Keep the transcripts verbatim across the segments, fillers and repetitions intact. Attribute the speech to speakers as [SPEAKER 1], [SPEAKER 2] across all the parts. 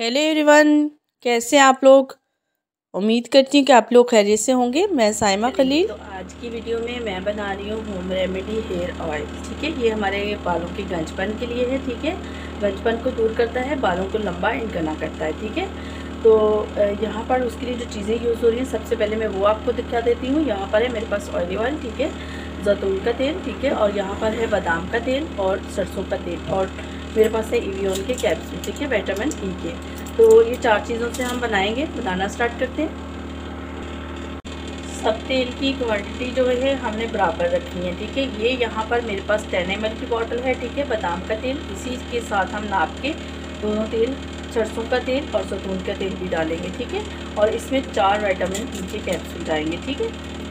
[SPEAKER 1] Hello everyone, कैसे हैं आप लोग। उम्मीद करती हूँ कि आप लोग खैरियत से होंगे। मैं साइमा खलील।
[SPEAKER 2] तो आज की वीडियो में मैं बना रही हूँ होम रेमेडी हेयर ऑयल। ठीक है, ये हमारे बालों के गंजपन के लिए है। ठीक है, गंजपन को दूर करता है, बालों को लंबा एंड घना करता है। ठीक है, तो यहाँ पर उसके लिए जो चीज़ें यूज़ हो रही हैं, सबसे पहले मैं वो आपको दिखा देती हूँ। यहाँ पर है मेरे पास ऑलिव ऑयल, ठीक है, जैतून का तेल, ठीक है, और यहाँ पर है बादाम का तेल और सरसों का तेल, और मेरे पास है इवियोन के कैप्सूल, ठीक है, विटामिन ई के। तो ये चार चीज़ों से हम बनाएंगे। बनाना स्टार्ट करते हैं। सब तेल की क्वांटिटी जो है हमने बराबर रखनी है। ठीक है, ये यहाँ पर मेरे पास टेन एम एल की बॉटल है। ठीक है, बादाम का तेल, इसी के साथ हम नाप के दोनों तेल, सरसों का तेल और जैतून का तेल भी डालेंगे। ठीक है, और इसमें चार विटामिन ई के कैप्सूल जाएंगे। ठीक है,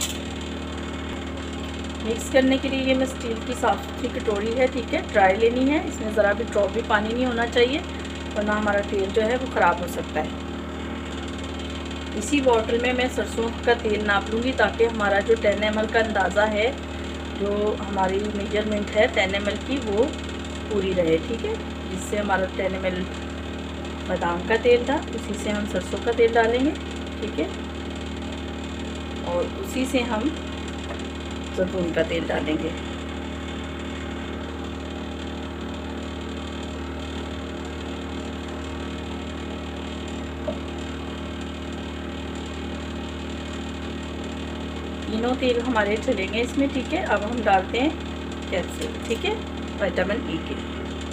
[SPEAKER 2] मिक्स करने के लिए ये मैं स्टील की साफ़ सुथरी कटोरी है। ठीक है, ड्राई लेनी है, इसमें ज़रा भी ड्रॉप भी पानी नहीं होना चाहिए, वरना हमारा तेल जो है वो ख़राब हो सकता है। इसी बॉटल में मैं सरसों का तेल नाप लूँगी, ताकि हमारा जो टेन एम एल का अंदाज़ा है, जो हमारी मेजरमेंट है टेन एम एल की, वो पूरी रहे। ठीक है, जिससे हमारा टेन एम एल बादाम का तेल था, उसी से हम सरसों का तेल डालेंगे। ठीक है, और उसी से हम जैतून का तेल डालेंगे। तीनों तेल हमारे चलेंगे इसमें। ठीक है, अब हम डालते हैं कैप्सूल, ठीक है, विटामिन ई के।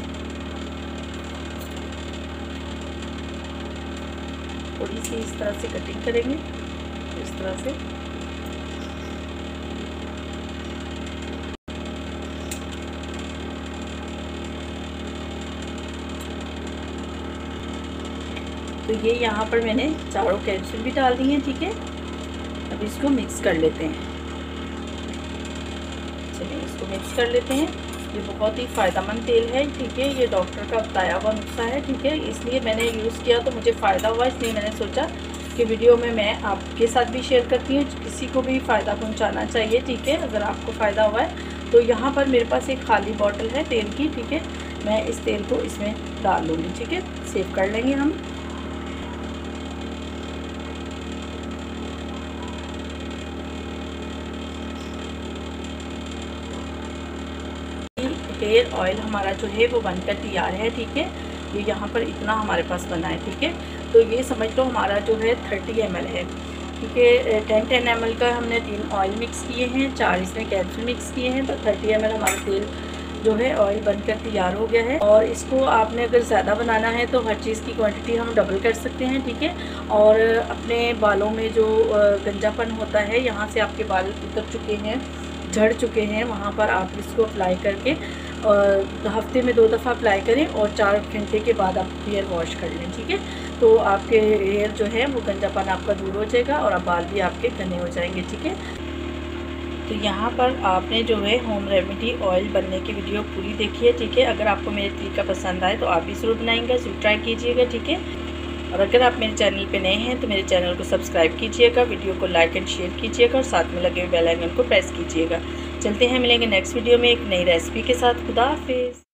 [SPEAKER 2] थोड़ी सी इस तरह से कटिंग करेंगे, इस तरह से। तो ये यहाँ पर मैंने चारों कैप्सूल भी डाल दी हैं। ठीक है, अब इसको मिक्स कर लेते हैं। चलिए इसको मिक्स कर लेते हैं। ये बहुत ही फ़ायदेमंद तेल है। ठीक है, ये डॉक्टर का बताया हुआ नुस्खा है। ठीक है, इसलिए मैंने यूज़ किया, तो मुझे फ़ायदा हुआ, इसलिए मैंने सोचा कि वीडियो में मैं आपके साथ भी शेयर करती हूँ। किसी को भी फ़ायदा पहुँचाना चाहिए। ठीक है, अगर आपको फ़ायदा हुआ है तो यहाँ पर मेरे पास एक खाली बॉटल है तेल की। ठीक है, मैं इस तेल को इसमें डाल लूँगी। ठीक है, सेव कर लेंगे हम। हेयर ऑयल हमारा जो है वो बनकर तैयार है। ठीक है, ये यहाँ पर इतना हमारे पास बना है। ठीक है, तो ये समझ लो हमारा जो है थर्टी एम एल है। ठीक है, टेन टेन एम एल का हमने तीन ऑयल मिक्स किए हैं, चार इसमें कैप्सूल मिक्स किए हैं, तो थर्टी एम एल हमारा तेल जो है ऑयल बनकर तैयार हो गया है। और इसको आपने अगर ज़्यादा बनाना है तो हर चीज़ की क्वांटिटी हम डबल कर सकते हैं। ठीक है, और अपने बालों में जो गंजापन होता है, यहाँ से आपके बाल उतर चुके हैं, झड़ चुके हैं, वहाँ पर आप इसको अप्लाई करके और हफ्ते में दो दफ़ा अप्लाई करें, और चार घंटे के बाद आप हेयर वॉश कर लें। ठीक है, तो आपके हेयर जो है वो गंजापन आपका दूर हो जाएगा और बाल भी आपके घने हो जाएंगे। ठीक है, तो यहाँ पर आपने जो है होम रेमेडी ऑयल बनने की वीडियो पूरी देखी है। ठीक है, अगर आपको मेरे तरीका पसंद आए तो आप भी ज़रूर बनाएंगे, ज़रूर ट्राई कीजिएगा। ठीक है, और अगर आप मेरे चैनल पे नए हैं तो मेरे चैनल को सब्सक्राइब कीजिएगा, वीडियो को लाइक एंड शेयर कीजिएगा, और साथ में लगे हुए बेल आइकन को प्रेस कीजिएगा। चलते हैं, मिलेंगे नेक्स्ट वीडियो में एक नई रेसिपी के साथ। खुदा हाफिज़।